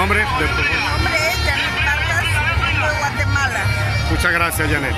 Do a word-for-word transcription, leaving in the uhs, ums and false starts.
nombre? De tu... Mi nombre es Janet Vargas, de Guatemala. Muchas gracias, Janet.